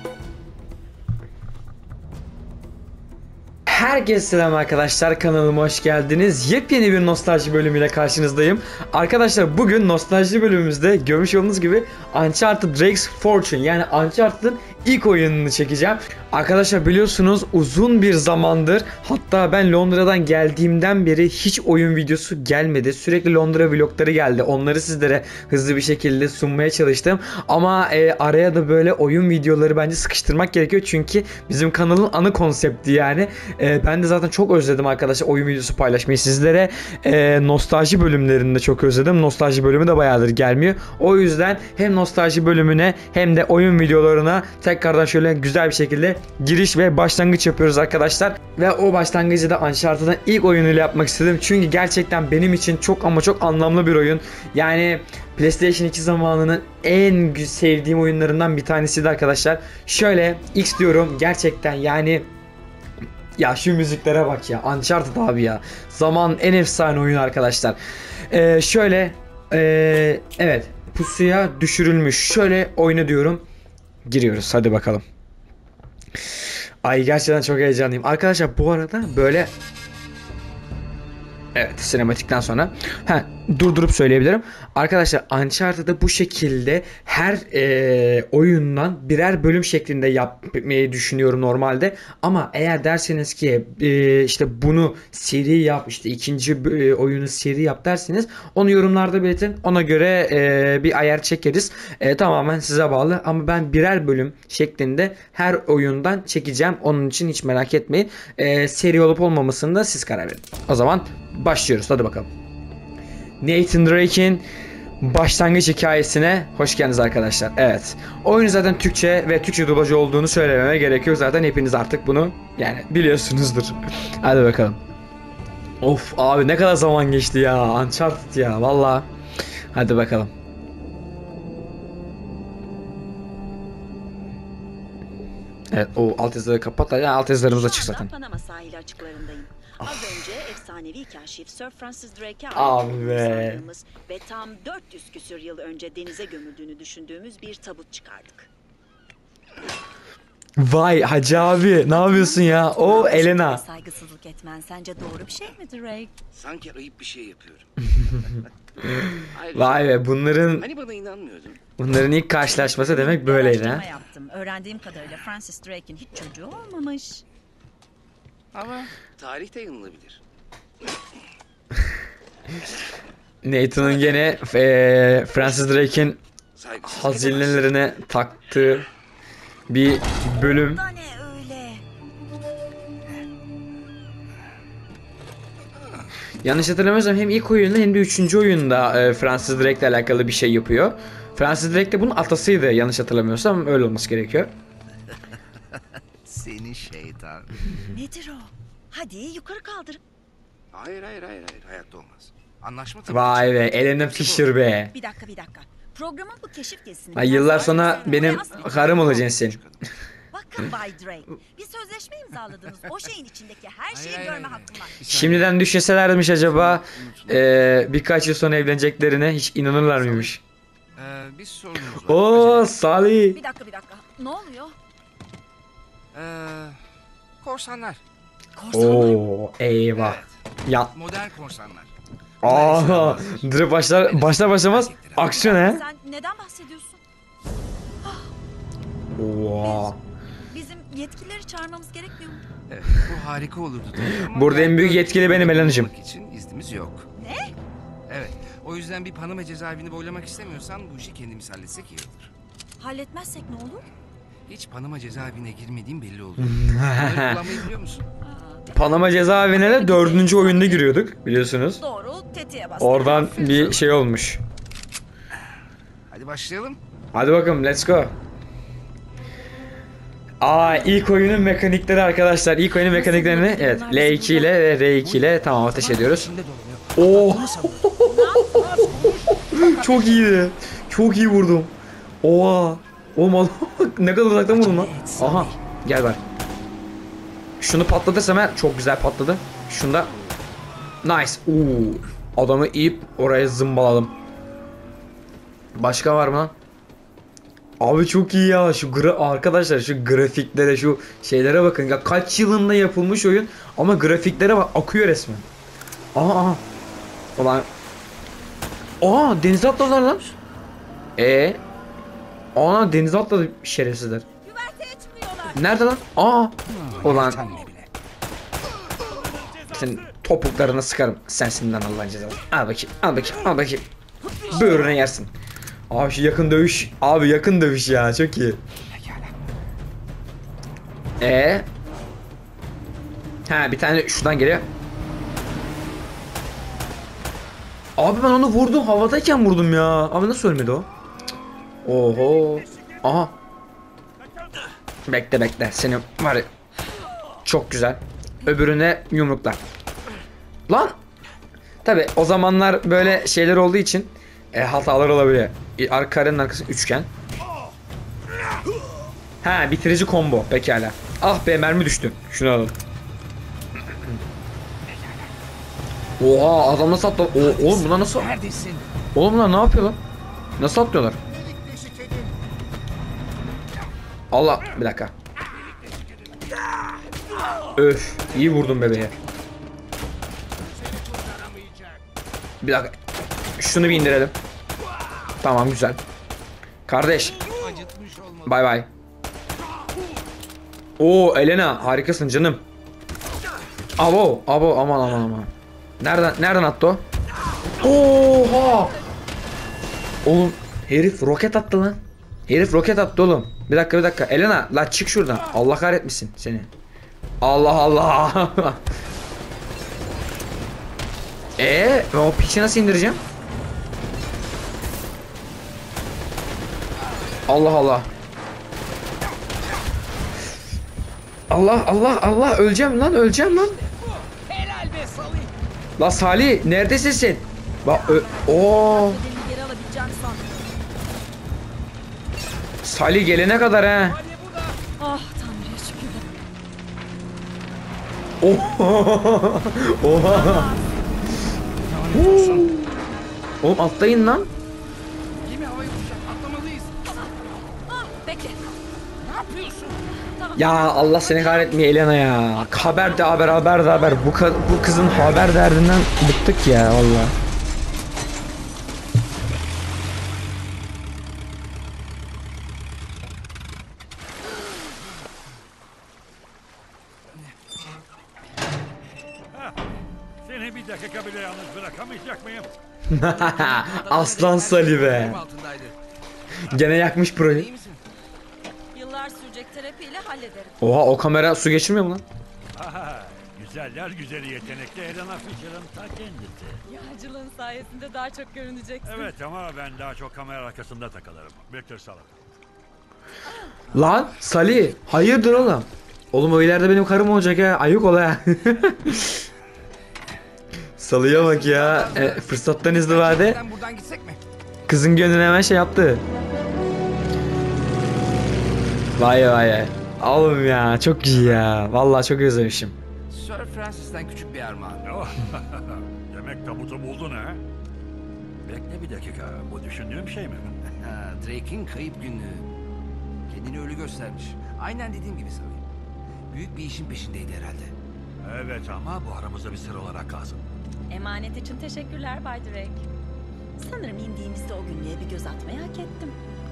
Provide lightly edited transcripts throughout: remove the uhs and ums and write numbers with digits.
Herkese selam arkadaşlar, kanalıma hoş geldiniz. Yepyeni bir nostalji bölümüyle karşınızdayım. Arkadaşlar bugün nostalji bölümümüzde görmüş olduğunuz gibi Uncharted Drake's Fortune, yani Uncharted'ın ilk oyununu çekeceğim. Arkadaşlar biliyorsunuz uzun bir zamandır, hatta ben Londra'dan geldiğimden beri hiç oyun videosu gelmedi. Sürekli Londra vlogları geldi. Onları sizlere hızlı bir şekilde sunmaya çalıştım. Ama araya da böyle oyun videoları bence sıkıştırmak gerekiyor. Çünkü bizim kanalın ana konsepti yani. Ben de zaten çok özledim arkadaşlar oyun videosu paylaşmayı sizlere. Nostalji bölümlerinde çok özledim. Nostalji bölümü de bayağıdır gelmiyor. O yüzden hem nostalji bölümüne hem de oyun videolarına tekrardan şöyle güzel bir şekilde giriş ve başlangıç yapıyoruz arkadaşlar. Ve o başlangıcı da Uncharted'ın ilk oyunuyla yapmak istedim. Çünkü gerçekten benim için çok ama çok anlamlı bir oyun. Yani PlayStation 2 zamanının en sevdiğim oyunlarından bir tanesiydi arkadaşlar. Şöyle X diyorum gerçekten, yani ya şu müziklere bak ya, Uncharted abi ya. Zaman en efsane oyun arkadaşlar. Evet, pusuya düşürülmüş. Şöyle oyna diyorum. Giriyoruz, hadi bakalım. Ay gerçekten çok heyecanlıyım. Arkadaşlar bu arada böyle... Evet, sinematikten sonra durdurup söyleyebilirim. Arkadaşlar Uncharted'ı bu şekilde her oyundan birer bölüm şeklinde yapmayı düşünüyorum normalde. Ama eğer derseniz ki işte bunu seri yap, işte ikinci oyunu seri yap derseniz onu yorumlarda belirtin. Ona göre bir ayar çekeriz. Tamamen size bağlı ama ben birer bölüm şeklinde her oyundan çekeceğim. Onun için hiç merak etmeyin. Seri olup olmamasını da siz karar verin. O zaman başlıyoruz, hadi bakalım. Nathan Drake'in başlangıç hikayesine hoş geldiniz arkadaşlar. Evet, oyun zaten Türkçe ve Türkçe dublajı olduğunu söylememe gerek yok. Zaten hepiniz artık bunu yani biliyorsunuzdur. Hadi bakalım. Of abi, ne kadar zaman geçti ya Uncharted ya valla. Hadi bakalım. Evet, o alt yazıları kapat. Yani alt yazılarımız açık zaten. Panama sahili açıklarındayım. Az önce efsanevi kaşif Sir Francis Drake'e Abi be. ve tam 400 küsür yıl önce denize gömüldüğünü düşündüğümüz bir tabut çıkardık. Vay Hacı abi, ne yapıyorsun ya? O Elena. Saygısızlık etmen sence doğru bir şey mi Drake? Sanki ayıp bir şey yapıyorum. Vay be, bunların Hani bana inanmıyordun? ilk karşılaşması demek böyleydi ha. Yaptım. Öğrendiğim kadarıyla Francis Drake'in hiç çocuğu olmamış. Ama tarihte yanılabilir. Nathan'ın gene Francis Drake'in hazinelerine taktığı bir bölüm. Da ne öyle? Yanlış hatırlamıyorsam hem ilk oyunda hem de 3. oyunda Francis Drake'le alakalı bir şey yapıyor. Francis Drake de bunun atasıydı yanlış hatırlamıyorsam, öyle olması gerekiyor. Seni şeytan. Nedir o? Hadi yukarı kaldır. Hayır, hayatta olmaz. Anlaşma tabii. Vay be, Elena Fisher be. Bir dakika. Programın bu keşif gezisini... Ay, yıllar sonra benim karım olacaksın sen. Bakın Bay Drake, bir sözleşme imzaladınız. O şeyin içindeki her şeyi görme hakkım var. Şimdiden düşünselermiş acaba birkaç yıl sonra evleneceklerine hiç inanırlar mıymış? Bir sorunumuz var. Oo Salih. Bir dakika. Ne oluyor? Korsanlar. Oo eyvah. Evet, Ya modern korsanlar. aa, direkt başlamaz aksiyon he. Sen neden bahsediyorsun? Oo. Bizim yetkilileri çağırmamız gerekmiyor mu? Evet, bu harika olurdu tabii ama Burada en büyük yani yetkili benim Elena'cığım. yapmak için iznimiz yok. Ne? Evet, o yüzden bir Panama cezaevini boylamak istemiyorsan bu işi kendimiz halletsek iyi olur. Halletmezsek ne olur? Hiç Panama cezaevine girmediğim belli oldu. Bunları kullanmayı biliyor musun? Panama cezaevine de 4. oyunda giriyorduk biliyorsunuz. Doğru, tetiğe bas. Oradan bir şey olmuş. Hadi başlayalım. Hadi bakalım, let's go. İlk oyunun mekanikleri arkadaşlar. İlk oyunun mekaniklerini evet L2 ile ve R2 ile tamam ateş ediyoruz. Oo. Çok iyiydi. Çok iyi vurdum. Oha. Oğlum ne kadar uzaktan vurdum lan. Aha. Gel bak. Şunu patlatırsam hemen çok güzel patladı. Şunda. Nice. Adamı iyip oraya zımbaladım. Başka var mı? Abi çok iyi ya. Arkadaşlar şu grafiklere, şu şeylere bakın. Ya kaç yılında yapılmış oyun ama grafiklere bak, akıyor resmen. Aha. Ulan. Denize atladılar lan. Denize atladı şerefsizler. Güverteye çıkmıyorlar. Nerede lan? Ulan Utanmıyor bile. senin topuklarına sıkarım. Sensinden Allah'ın cezası. Al bakayım. Böğrüne yersin. Abi şu yakın dövüş. Abi yakın dövüş ya, çok iyi. Bir tane şuradan geliyor. Abi ben onu vurdum, havadayken vurdum ya. Abi nasıl ölmedi o? Oho. Aha. Bekle. Seni var ya. Çok güzel. Öbürüne yumruklar. Lan. Tabi o zamanlar böyle şeyler olduğu için hatalar olabiliyor. Karenin arkası üçgen. Bitirici combo pekala. Ah be, mermi düştü. Şunu alalım. Oha, adam nasıl atladı? Oğlum bunlar nasıl? Neredesin? Oğlum bunlar ne yapıyor lan? Nasıl atlıyorlar? Allah, bir dakika. Öf, iyi vurdum bebeğe. Bir dakika. Şunu bir indirelim. Tamam, güzel. Kardeş. Acıtmış olmalı. Bay bay. Elena, harikasın canım. Abo, aman. Nereden attı o? Oha! Oğlum herif roket attı lan. Roket attı oğlum. Bir dakika. Elena, la çık şuradan. Allah kahretmesin seni. Allah. O piçi nasıl indireceğim? Allah. Allah, öleceğim lan. Helal be Salih. La Salih, neredesin sen? Bedenini geri alabileceğim sandım. Salih gelene kadar ha. Ah Tanrı'ya şükür. Oha. Oğlum atlayın lan. Gemi havaya uçacak. Atlamalıyız. Bekle. Ne yapıyorsun? Ya Allah seni kahretmeye Elena ya. Haber de haber. Bu kızın haber derdinden bıktık ya valla. Seni bir dakika bile yalnız bırakamayacak mıyım? Aslan Salih be. Benim altındaydı. Gene yakmış proyu. İyi misin? Yıllar sürecek terapiyle hallederim. Oha, o kamera su geçirmiyor mu lan? Aha, güzeller güzeli yetenekli Elena Fisher'ın ta kendisi. Yağcılığın sayesinde daha çok görüneceksin. Evet ama ben daha çok kamera arkasında takılırım. Victor Salak. Lan Salih, hayırdır oğlum? Oğlum o ileride benim karım olacak ha. Ayık ol ha. Salih'e bak ya. Fırsattan istifade. Gerçekten buradan gitsek mi? Kızın gönlüne hemen şey yaptı. Vay. Oğlum ya, çok iyi ya. Vallahi çok özlemişim. Sir Francis'ten küçük bir armağan. Oh, demek tabutu buldun ha? Bekle bir dakika. Bu düşündüğüm şey mi? Drake'in kayıp günlüğü. Kendini ölü göstermiş. Aynen dediğim gibi Salih. Büyük bir işin peşindeydi herhalde. Evet ama bu aramızda bir sır olarak kalsın. Emanet için teşekkürler Bay Drake. Sanırım indiğimizde o günlüğe bir göz atmayı hak ettim.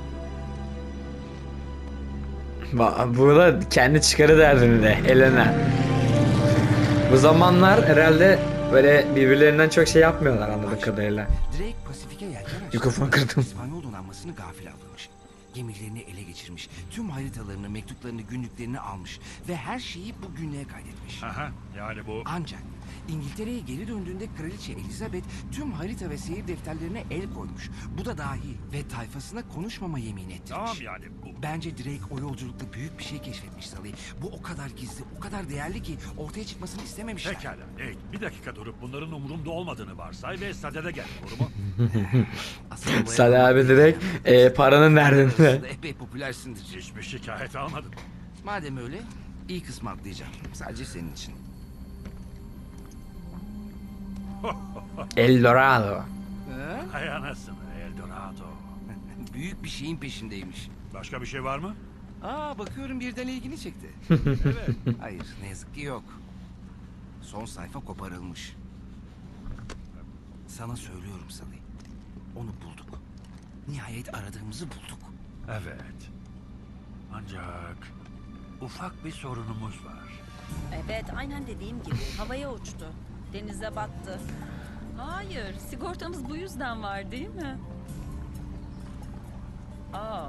Burada kendi çıkarı derdinde Elena. Bu zamanlar herhalde böyle birbirlerinden çok şey yapmıyorlar anladığım kadarıyla. Drake Pasifik'e yelken açtı. Mikrofonu kırdım. İspanyol donanmasını gafil avlamış. Gemilerini ele geçirmiş. Tüm haritalarını, mektuplarını, günlüklerini almış. Ve her şeyi bu günlüğe kaydetmiş. Aha, yani bu... Ancak İngiltere'ye geri döndüğünde Kraliçe Elizabeth tüm harita ve seyir defterlerine el koymuş. Bu da dahil ve tayfasına konuşmama yemin ettirmiş. Tamam yani bu... Bence Drake o yolculukta büyük bir şey keşfetmiş Salih. Bu o kadar gizli, o kadar değerli ki ortaya çıkmasını istememişler. Pekala. Hey, bir dakika durup bunların umurumda olmadığını varsay ve sadede gel. Doğru mu? Asıl olaya Salih abi direkt paranın derdinde. arasında epey popülersindir. Hiçbir şikayet almadım. Madem öyle, iyi kısmı atlayacağım. Sadece senin için. El Dorado. Hay anasını Eldorado. büyük bir şeyin peşindeymiş. Başka bir şey var mı? Aa, bakıyorum birden ilgini çekti. Evet. Hayır, ne yazık ki yok. Son sayfa koparılmış. Sana söylüyorum Sally. Onu bulduk. Nihayet aradığımızı bulduk. Evet. Ancak ufak bir sorunumuz var. Evet, aynen dediğim gibi havaya uçtu. Denize battı. Hayır, sigortamız bu yüzden var değil mi? Aa.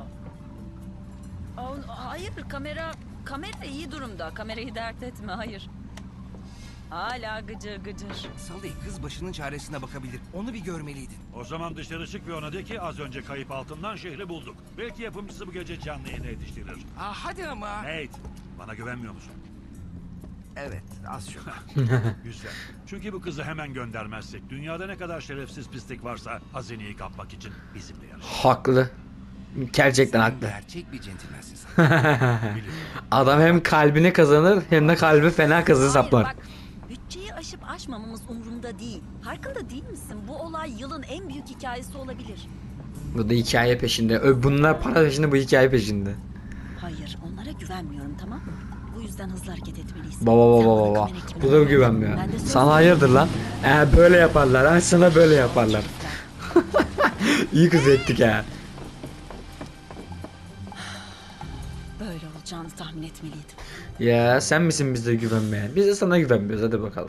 Hayır, kamera iyi durumda. Kamerayı dert etme, hayır. Hala gıcır gıcır. Sally, kız başının çaresine bakabilir. Onu bir görmeliydin. O zaman dışarı çık ve ona de ki az önce kayıp altından şehri bulduk. Belki yapımcısı bu gece canlı yayına yetiştirir. Aa, hadi ama. Nate, bana güvenmiyor musun? Evet, az çok. Güzel. Çünkü bu kızı hemen göndermezsek dünyada ne kadar şerefsiz pislik varsa hazineyi kapmak için bizimle yarışır. Haklı. Gerçekten Sen haklı. gerçek bir centilmensin Sally. Biliyorum. Adam hem kalbini kazanır hem de kalbi fena kazı Hayır saplar. bak, bütçeyi aşıp aşmamamız umurumda değil. Farkında değil misin? Bu olay yılın en büyük hikayesi olabilir. Bu da hikaye peşinde. Bunlar para peşinde, bu hikaye peşinde. Hayır, onlara güvenmiyorum, tamam mı? Bu yüzden hızlı hareket etmeliyiz. Baba Sen baba bana baba. kamera ekibine Bu da güven. güvenmiyor. Ben de söz Sana hayırdır lan? Böyle yaparlar. Ha sana böyle yaparlar. İyi kız ettik ha. Böyle olacağını tahmin etmeliydim. Ya sen misin bize güvenmeyen? Biz de sana güvenmiyoruz. Hadi bakalım.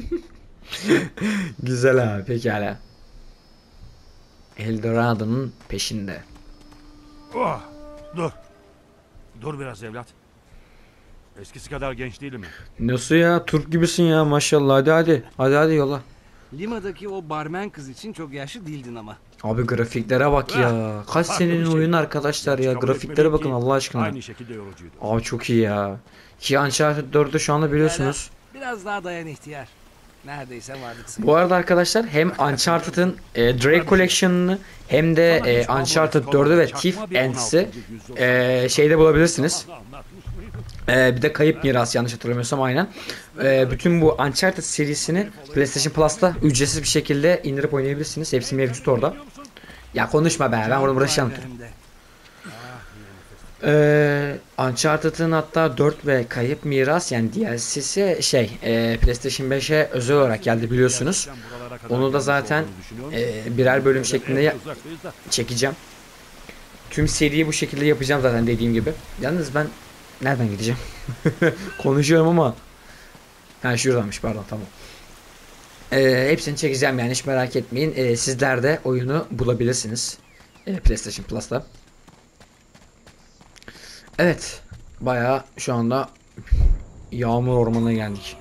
Güzel abi. Pekala. Eldorado'nun peşinde. Oh, dur. Dur biraz evlat. Eskisi kadar genç değilim mi? Nasıl ya? Turp gibisin ya maşallah. Hadi hadi. Hadi hadi yola. Lima'daki o barmen kız için çok yaşlı değildin ama. Abi grafiklere bak ya. Kaç Farklı bir senenin şey. oyun arkadaşlar ya. Kabul Grafiklere etmeliyim bakın ki Allah aşkına. Aynı şekilde yorucuydu. Abi çok iyi ya. Ki Uncharted 4'ü şu anda biliyorsunuz. Biraz daha dayan ihtiyar. Neredeyse vardık sayılır. Bu arada arkadaşlar hem Uncharted'ın Drake Collection'ını hem de Uncharted 4'ü ve Thief Ends'i şeyde bulabilirsiniz. Bir de Kayıp Miras yanlış hatırlamıyorsam aynen. Bütün bu Uncharted serisini PlayStation Plus'ta ücretsiz bir şekilde indirip oynayabilirsiniz. Hepsi mevcut orada. Ya konuşma be, ben orada uğraşacağım. Uncharted'ın hatta 4 ve Kayıp Miras yani DLC'si PlayStation 5'e özel olarak geldi biliyorsunuz. Onu da zaten birer bölüm şeklinde çekeceğim. Tüm seriyi bu şekilde yapacağım zaten dediğim gibi. Yalnız ben nereden gideceğim? Konuşuyorum ama. Ha şuradanmış, pardon, tamam. Hepsini çekeceğim yani, hiç merak etmeyin. Sizler de oyunu bulabilirsiniz. PlayStation Plus'ta. Evet. Bayağı şu anda yağmur ormanına geldik.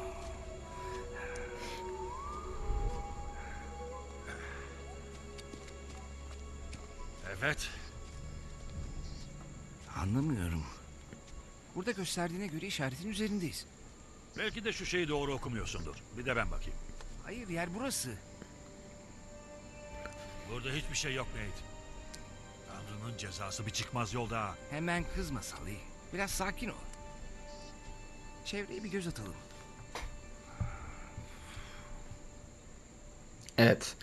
Evet. Anlamıyorum. Burada gösterdiğine göre işaretin üzerindeyiz. Belki de şu şeyi doğru okumuyorsundur. Bir de ben bakayım. Hayır, yer burası. Burada hiçbir şey yok Nate. Tanrı'nın cezası bir çıkmaz yolda. Hemen kızma Sally. Biraz sakin ol. Çevreye bir göz atalım. Evet.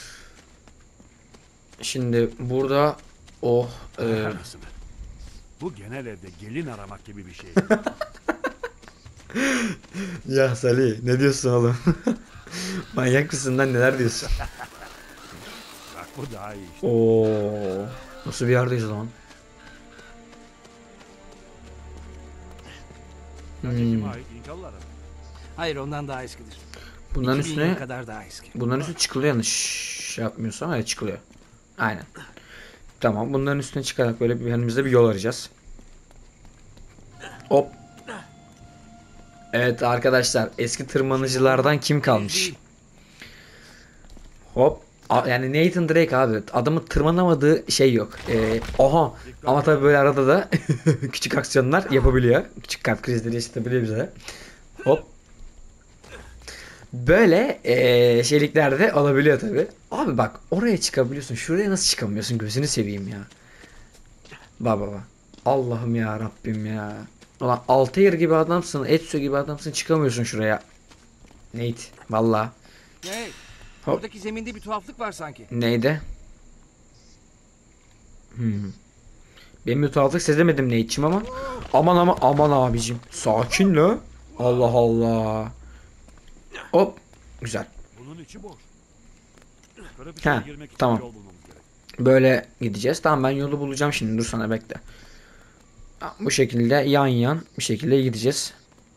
Şimdi burada Anasını. Bu genel evde gelin aramak gibi bir şey. Ya Salih ne diyorsun oğlum? Manyak mısın lan, neler diyorsun? Bak bu daha iyi işte. Oo, nasıl bir yerdeyiz o zaman? Kime ait? İnkalılara mı? Hayır, ondan daha eskidir. Bunların 2000 yıl üstüne kadar daha eski. bunların üstüne çıkılıyor, yanlış şey yapmıyorsam, evet çıkılıyor. Aynen. Tamam, bunların üstüne çıkarak böyle bir önümüzde bir yol arayacağız. Hop. Evet arkadaşlar, eski tırmanıcılardan kim kalmış? Hop. Yani Nathan Drake abi, adamın tırmanamadığı şey yok. Oha. Ama tabii böyle arada da küçük aksiyonlar yapabiliyor. Küçük kalp krizleri yaşatabiliyor bize. Hop. Böyle şeylikler de olabiliyor tabii. Abi bak, oraya çıkabiliyorsun. Şuraya nasıl çıkamıyorsun? Gözünü seveyim ya. Baba. Allah'ım ya Rabbim ya. Ulan Altair gibi adamsın, Ezio gibi adamsın, çıkamıyorsun şuraya. Nate valla. Hey, Hop. buradaki zeminde bir tuhaflık var sanki. Neydi? Benim bir tuhaflık sezemedim ne içim ama. Aman abicim. Sakin la. Allah Allah. Hop. Güzel. Bunun içi boş. Yukarı bir Ha, şey girmek için tamam. yol bulmamız gerek. Böyle gideceğiz. Tamam ben yolu bulacağım şimdi. Dur sana bekle. Bu şekilde yan yan bir şekilde gideceğiz.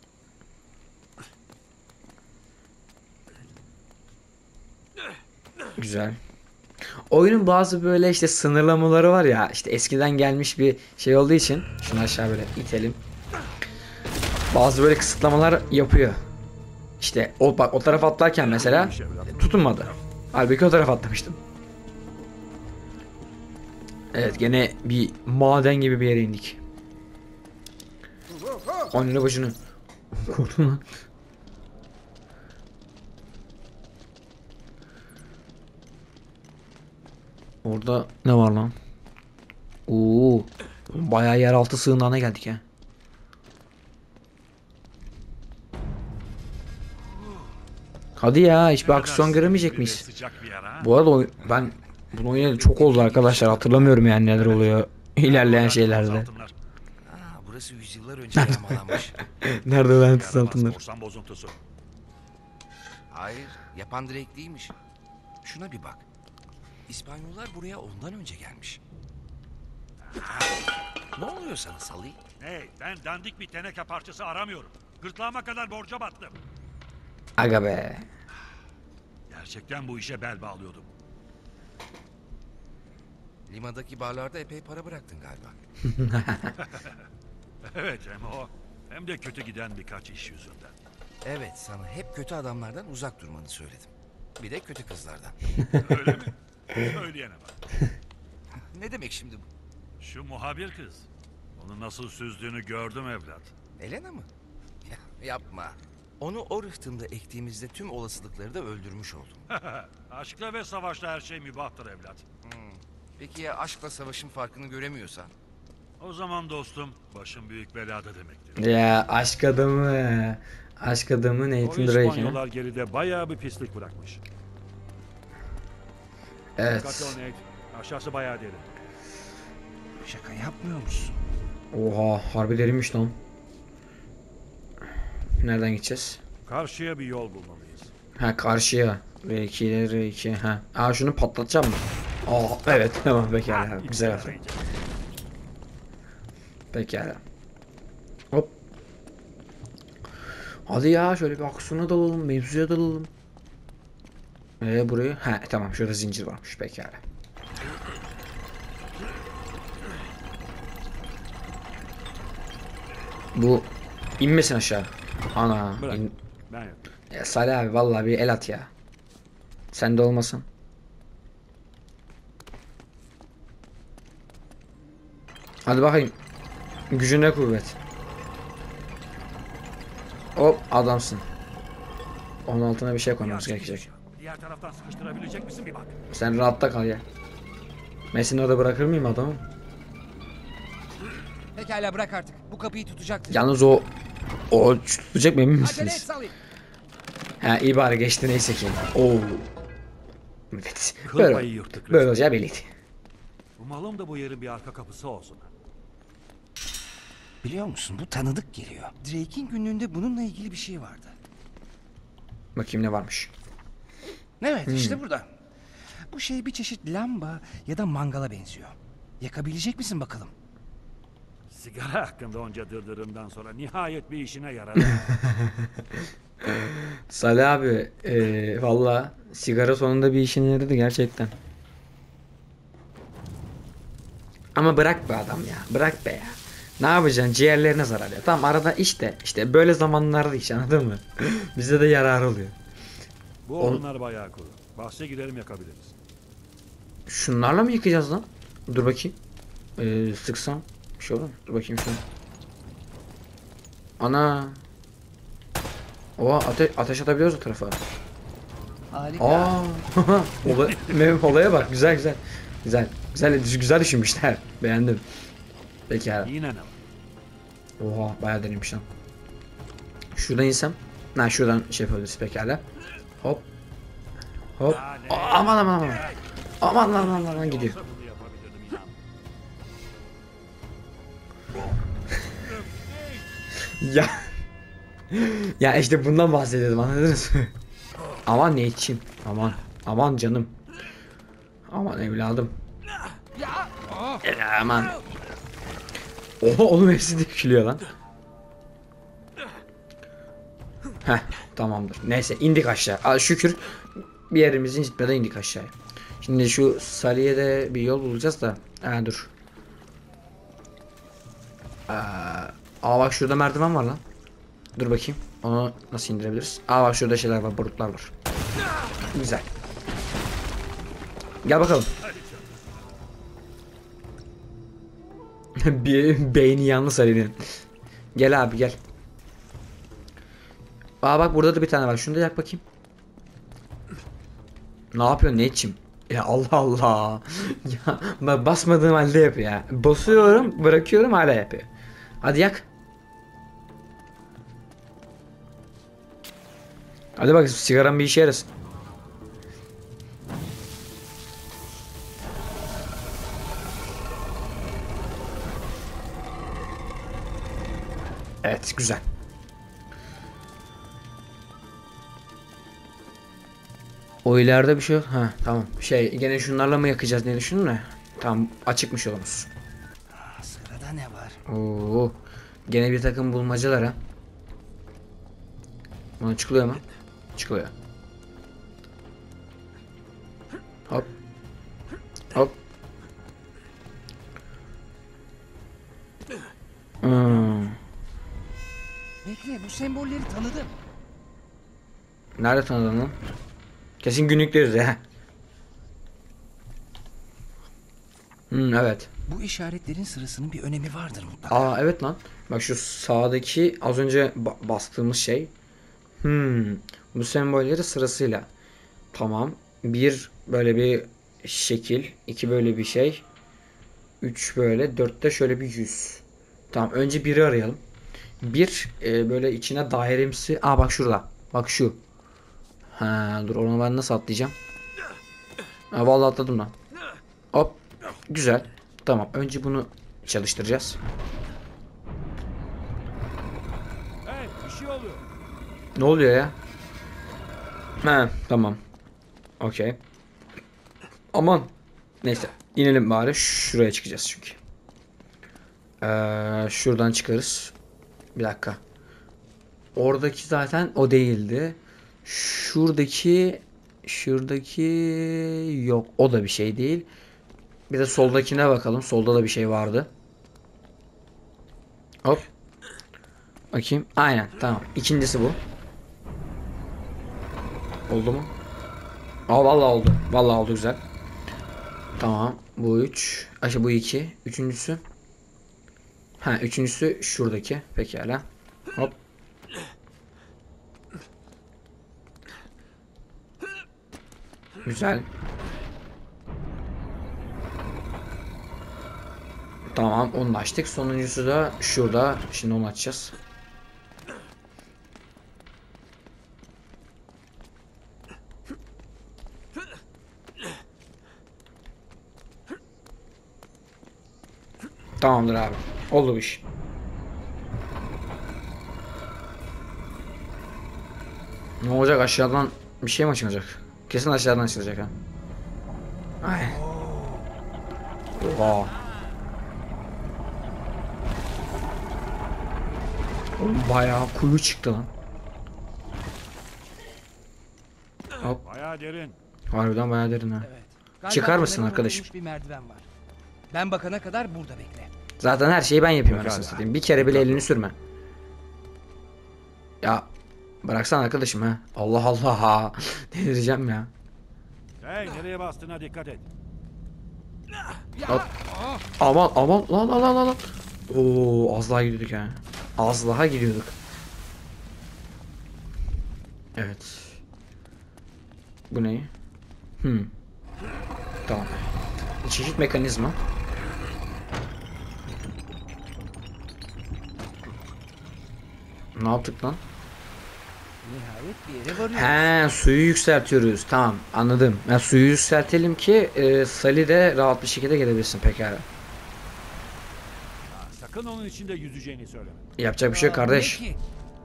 Güzel. Oyunun bazı böyle işte sınırlamaları var ya, işte eskiden gelmiş bir şey olduğu için şunu aşağı böyle itelim. Bazı böyle kısıtlamalar yapıyor. İşte o bak, o tarafa atlarken mesela tutunmadı. Halbuki o tarafa atlamıştım. Evet, gene bir maden gibi bir yere indik. Anne başını. Korktum lan. Orada ne var lan? Oo, bayağı yeraltı sığınağına geldik ha. Hadi ya, hiçbir aksiyon göremeyecek miyiz? Sıcak bir yer ha. Bu arada ben bunu oynayalı çok oldu arkadaşlar, hatırlamıyorum yani neler oluyor ilerleyen şeylerde. Altınlar. Burası yüzyıllar önce yağmalanmış. Nerede lan Yaramaz altınlar? korsan bozuntusu. Hayır, yapan Drake değilmiş. Şuna bir bak. İspanyollar buraya ondan önce gelmiş. Ne oluyor sana Salih? Hey, ben dandik bir teneke parçası aramıyorum. Gırtlağıma kadar borca battım. Aga be. Gerçekten bu işe bel bağlıyordum. Limadaki barlarda epey para bıraktın galiba. Evet, hem o hem de kötü giden birkaç iş yüzünden. Evet, sana hep kötü adamlardan uzak durmanı söyledim. Bir de kötü kızlardan. Öyle mi? Söyleyene bak. Ne demek şimdi bu? Şu muhabir kız. Onu nasıl süzdüğünü gördüm evlat. Elena mı? Yapma. Onu o rıhtımda ektiğimizde tüm olasılıkları da öldürmüş oldum. Aşkla ve savaşla her şey mübahtır evlat. Peki ya aşkla savaşın farkını göremiyorsan? O zaman dostum, başım büyük belada demektir. Ya aşk adamı. Aşk adamı O Nathan Drake. İspanyollar geride bayağı bir pislik bırakmış. Dikkatli ol Evet. Nate. Aşağısı bayağı derin. Şaka yapmıyor musun? Oha, harbi derinmiş lan. Nereden gideceğiz? Karşıya bir yol bulmalıyız. Ha, karşıya. R2 ile R2. Ha. Aa, şunu patlatacağım mı? Aa, evet tamam, pekala. Güzel yaptın. Pekala. Hop. Hadi ya, şöyle bir aksiyona dalalım, mevzuya dalalım. Burayı. Ha tamam, şurada zincir varmış, pekala. Bu inmesin aşağı. Ana. Bırak. Ben yapayım. Ya Salih abi, vallahi bir el at ya. Sen de olmasın. Hadi bakayım. Gücüne kuvvet. Hop, adamsın. Onun altına bir şey koymamız gerekecek. Diğer taraftan sıkıştırabilecek misin bir bak. Sen rahatta kal ya. Mesini orada bırakır mıyım adamı? Pekala bırak artık. Bu kapıyı tutacaktır. Yalnız o tutacak mı, emin Acele et misiniz? Salih. Ha, iyi bari geçti, neyse ki. Oo. Evet. Kıl Böyle, payı yırttık böyle resmen. olacağı belliydi. Umalım da bu yerin bir arka kapısı olsun. Biliyor musun bu tanıdık geliyor. Drake'in günlüğünde bununla ilgili bir şey vardı. Bakayım ne varmış. Evet işte burada. Bu şey bir çeşit lamba ya da mangala benziyor. Yakabilecek misin bakalım? Sigara hakkında onca dırdırından sonra nihayet bir işine yaradı. Salih abi, valla sigara sonunda bir işine yaradı gerçekten. Ama bırak be adam ya, bırak be ya. Ne yapacaksın, ciğerlerine zarar ya. Tamam, arada işte böyle zamanlarda iş, anladın mı? Bize de yarar oluyor. Bu odunlar bayağı kuru. Bahse gidelim yakabiliriz. Şunlarla mı yıkayacağız lan? Dur bakayım. Sıksam bir şey olur mu? Dur bakayım şunu. Ana. Oha, ateş atabiliyoruz o tarafa. Harika. Aa. Olaya bak, güzel güzel. Güzel düşünmüşler. Beğendim. Peki ya. Yine ne var? Oha, bayağı deneymiş lan. Şuradan insem. Şuradan şey yapabiliriz pekala. Hop. Hop. Aman. Aman lan gidiyor. Olsa bunu yapabilirdim inan. Ya. Ya işte bundan bahsediyordum, anladınız mı? Aman ne için? Aman. Aman canım. Aman evladım. Aman. Oha oğlum, hepsi dökülüyor lan. Heh, tamamdır. Neyse indik aşağı. Aa, şükür bir yerimizin gitmeden indik aşağıya. Şimdi şu Salih'e de bir yol bulacağız da. Dur. Bak şurada merdiven var lan. Dur bakayım. Onu nasıl indirebiliriz? Bak şurada şeyler var, barutlar var. Güzel. Gel bakalım. Bir beyni yalnız Salih'in. Gel abi gel. Bak burada da bir tane var. Şunu da yak bakayım. Ne yapıyorsun, ne içim? Ya Allah Allah. Ya bak, basmadığım halde yapıyor ya. Basıyorum, bırakıyorum, hala yapıyor. Hadi yak. Hadi bak, sigaram bir işe yarasın. Evet, güzel. O ileride bir şey yok. Ha tamam. Gene şunlarla mı yakacağız diye düşündüm de. Tamam, açıkmış yolumuz. Sırada ne var? Oo. Gene bir takım bulmacalar ha. Buna çıkılıyor mu? Çıkılıyor. Hop. Hop. Bekle, bu sembolleri tanıdım. Nerede tanıdın lan? Kesin günlükleriz ya. Evet. Bu işaretlerin sırasının bir önemi vardır mutlaka. Evet lan. Bak şu sağdaki az önce bastığımız şey. Bu sembolleri sırasıyla. Tamam. Bir böyle bir şekil. İki böyle bir şey. Üç böyle. Dörtte şöyle bir yüz. Tamam. Önce biri arayalım. Bir böyle içine dairemsi. Bak şurada. Bak şu. Dur, onu ben nasıl atlayacağım? Vallahi atladım lan. Hop. Güzel. Tamam. Önce bunu çalıştıracağız. Hey, bir şey oluyor. Ne oluyor ya? Tamam. Okey. Aman. Neyse. İnelim bari. Şuraya çıkacağız çünkü. Şuradan çıkarız. Bir dakika. Oradaki zaten o değildi. Şuradaki yok. O da bir şey değil. Bir de soldakine bakalım. Solda da bir şey vardı. Hop. Bakayım. Aynen. Tamam. İkincisi bu. Oldu mu? Vallahi oldu. Vallahi oldu, güzel. Tamam. Bu 3. Bu 2. Üçüncüsü. Üçüncüsü şuradaki. Pekala. Hop. Güzel. Tamam, onu açtık. Sonuncusu da şurada. Şimdi onu açacağız. Tamamdır abi. Oldu bu iş. Ne olacak, aşağıdan bir şey mi açılacak? Kesin aşağıdan açılacak ha. Ay. Oha. Bayağı kuyu çıktı lan. Hop. Bayağı derin. Harbiden bayağı derin ha. Evet. Galiba Çıkar mısın onlara arkadaşım? konulmuş bir merdiven var. Ben bakana kadar burada bekle. Zaten her şeyi ben yapayım, Pekala. anasını satayım. Bir kere bile elini sürme. Ya bıraksana arkadaşım ha. Allah Allah. Delireceğim ya. Hey, nereye bastığına dikkat et. Hop. Aman aman lan lan lan lan. Oo, az daha gidiyorduk ha. Az daha gidiyorduk. Evet. Bu ne? Tamam. Çeşit mekanizma. Ne yaptık lan? Nihayet bir yere varıyoruz. Suyu yükseltiyoruz. Tamam, anladım. Suyu yükseltelim ki Salih de rahat bir şekilde gelebilsin, pekala. Sakın onun içinde yüzeceğini söyleme. Yapacak bir şey yok kardeş. Ne ki?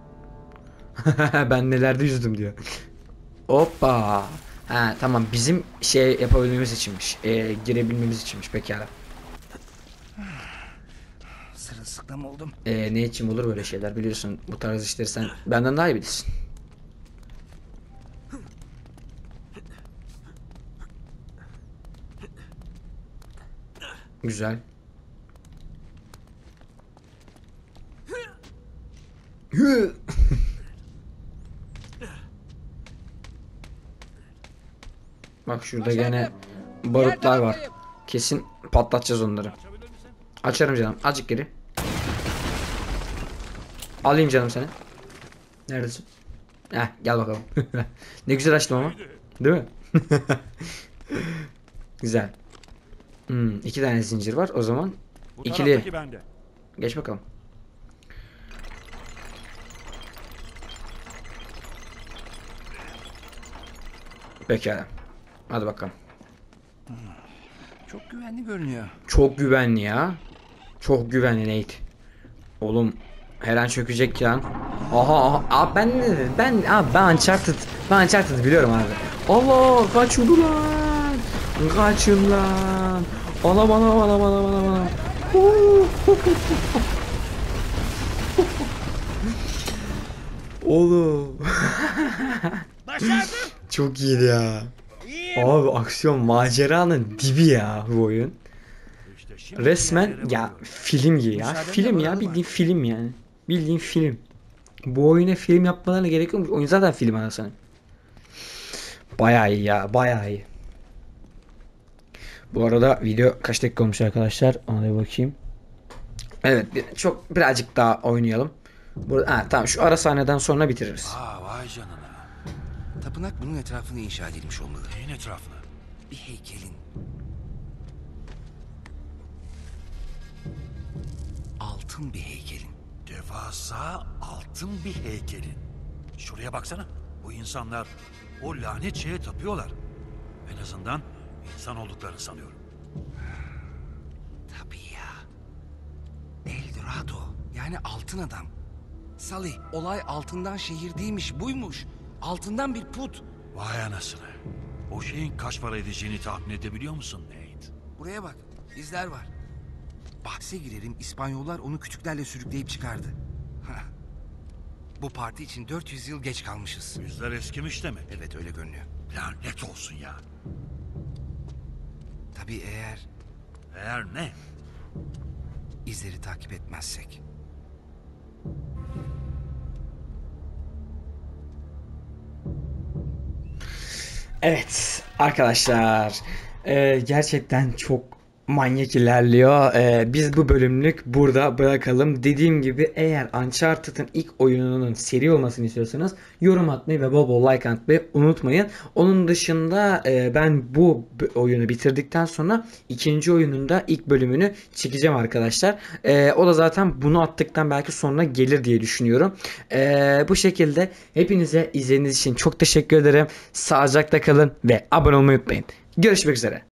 Ben nelerde yüzdüm diyor. Hoppa. Ha tamam, bizim şey yapabilmemiz içinmiş. Girebilmemiz içinmiş pekala. Sırılsıklam oldum. Ne için olur böyle şeyler, biliyorsun bu tarz işleri sen benden daha iyi bilirsin. Güzel. Bak şurada gene barutlar var. Kesin patlatacağız onları. Açarım canım. Azıcık geri. Alayım canım seni. Neredesin? Heh, gel bakalım. Ne güzel açtım ama. Değil mi? Güzel. 2 tane zincir var. O zaman Bu ikili. taraftaki bende. Geç bakalım. Pekala. Hadi bakalım. Çok güvenli görünüyor. Çok güvenli ya. Çok güvenli Nate. Oğlum her an çökecek ya. Aha. Abi ben Uncharted biliyorum abi. Allah, kaçın lan. Kaçın lan. Bana. Oğlum. Başardım. Çok iyiydi ya. Abi aksiyon maceranın dibi ya bu oyun. İşte şimdi Resmen yerlere ya bakıyorum. film gibi ya. Müsaadenle Film ya, varalım bildiğin artık. film yani. Bildiğin film. Bu oyuna film yapmalarına gerek yokmuş. Oyun zaten film anasını. Bayağı iyi ya, bayağı iyi. Bu arada video kaç dakika olmuş arkadaşlar? Ona da bir bakayım. Evet, birazcık daha oynayalım. Tamam, şu ara sahneden sonra bitiririz. Aa, vay canına. Tapınak bunun etrafına inşa edilmiş olmalı. Neyin etrafına? Bir heykelin. Altın bir heykelin. Devasa altın bir heykelin. Şuraya baksana. Bu insanlar o lanet şeye tapıyorlar. En azından insan olduklarını sanıyorum. Tabii ya. El Dorado. Yani altın adam. Salih, olay altından şehir değilmiş, buymuş. Altından bir put. Vay anasını. O şeyin kaç para edeceğini tahmin edebiliyor musun Nate? Buraya bak, izler var. Bahse girerim, İspanyollar onu kütüklerle sürükleyip çıkardı. Hah. Bu parti için 400 yıl geç kalmışız. Yüzler eskimiş demek. Evet, öyle görünüyor. Lanet olsun ya. Tabii eğer Eğer ne? izleri takip etmezsek. Evet arkadaşlar, gerçekten çok manyak ilerliyor. Biz bu bölümlük burada bırakalım. Dediğim gibi eğer Uncharted'ın ilk oyununun seri olmasını istiyorsanız yorum atmayı ve bol bol like atmayı unutmayın. Onun dışında ben bu oyunu bitirdikten sonra ikinci oyunun da ilk bölümünü çekeceğim arkadaşlar. O da zaten bunu attıktan belki sonra gelir diye düşünüyorum. Bu şekilde hepinize izlediğiniz için çok teşekkür ederim. Sağlıcakla kalın ve abone olmayı unutmayın. Görüşmek üzere.